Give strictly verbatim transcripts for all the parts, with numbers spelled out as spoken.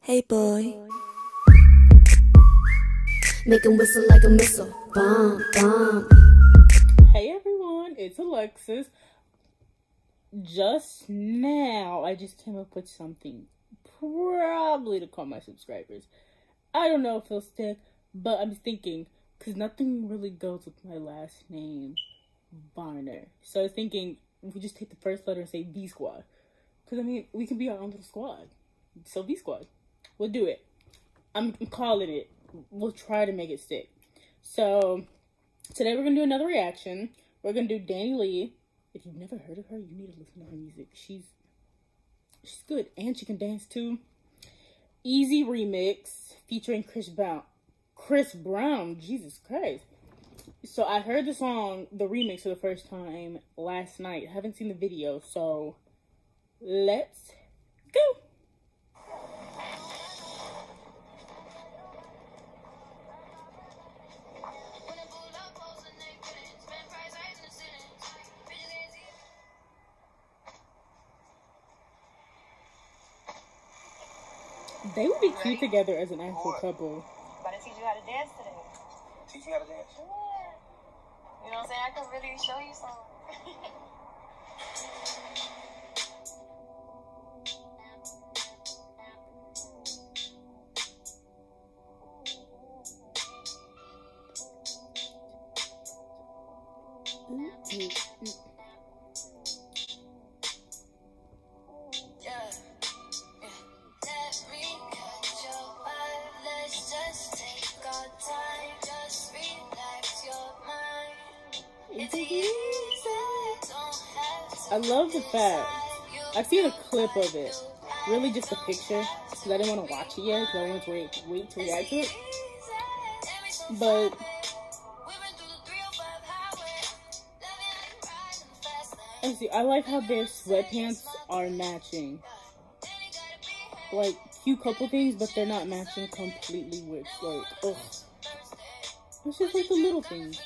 Hey boy, make him whistle like a missile. Bomb, bomb. Hey everyone, it's Alexis. Just now, I just came up with something probably to call my subscribers. I don't know if it'll stick, but I'm thinking, because nothing really goes with my last name, Barner. So I was thinking, if we just take the first letter and say V Squad. Because, I mean, we can be our own little squad. So V Squad. We'll do it. I'm calling it. We'll try to make it stick. So, today we're going to do another reaction. We're going to do Danny Lee. If you've never heard of her, you need to listen to her music. She's she's good. And she can dance too. Easy Remix featuring Chris Brown. Chris Brown. Jesus Christ. So, I heard the song, the remix for the first time last night. I haven't seen the video. So, let's go. They would be cute together as an actual couple. About to teach you how to dance today. Teach me how to dance? Yeah. You know what I'm saying? I can really show you some. I love the fact, I've seen a clip of it, really just a picture, because I didn't want to watch it yet, because I wanted to wait, wait to react to it, but, and see, I like how their sweatpants are matching, like, cute couple things, but they're not matching completely with, like, ugh, it's just like the little things.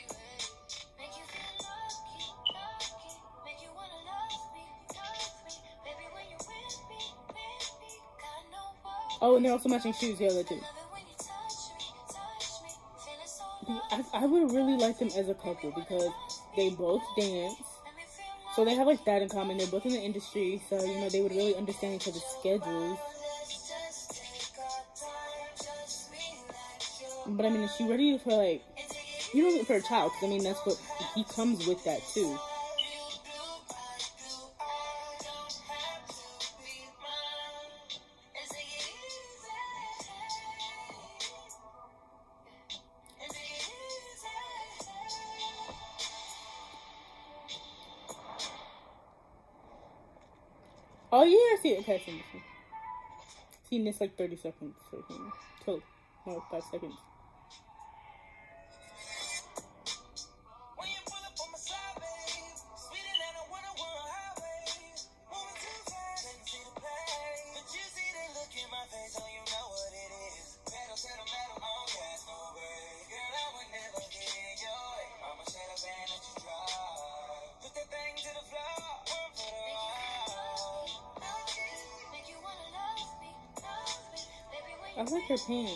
Oh, and they're also matching shoes, yeah, that too. I, I would really like them as a couple because they both dance. So they have like that in common. They're both in the industry, so you know they would really understand each other's schedules. But I mean, is she ready for like, you know, for a child? Because I mean, that's what he comes with that too. Oh yeah, I see it. Okay, I've seen this one. Seen this like thirty seconds. So, twelve, no, five seconds. I like her pants.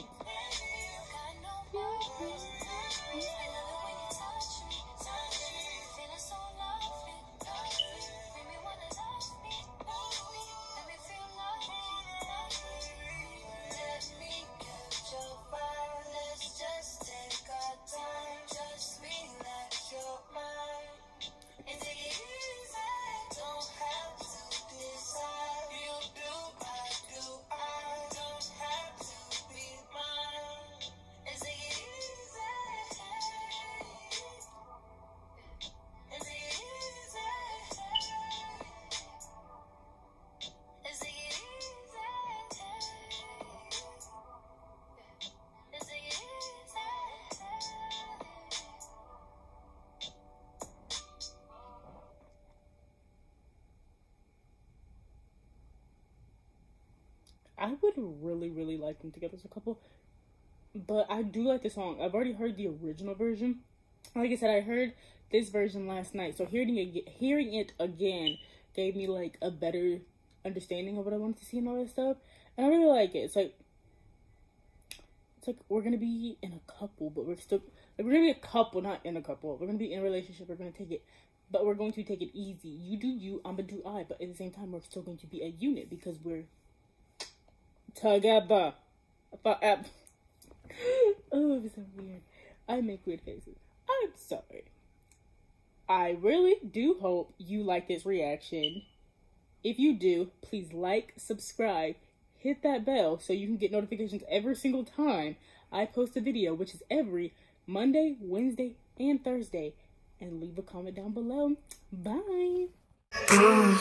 I would really, really like them together as a couple. But I do like the song. I've already heard the original version. Like I said, I heard this version last night. So hearing it, hearing it again gave me like a better understanding of what I wanted to see and all that stuff. And I really like it. It's like, it's like we're gonna be in a couple, but we're still, like, we're gonna be a couple, not in a couple. We're gonna be in a relationship. We're gonna take it, but we're going to take it easy. You do you, I'm gonna do I. But at the same time, we're still going to be a unit because we're together. But uh, oh, it's so weird. I make weird faces. I'm sorry. I really do hope you like this reaction. If you do, please like, subscribe, hit that bell so you can get notifications every single time I post a video, which is every Monday, Wednesday, and Thursday. And leave a comment down below. Bye. Uh,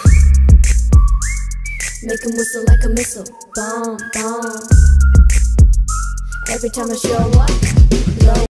make him whistle like a missile. Bomb, bomb. Every time I show up, blow.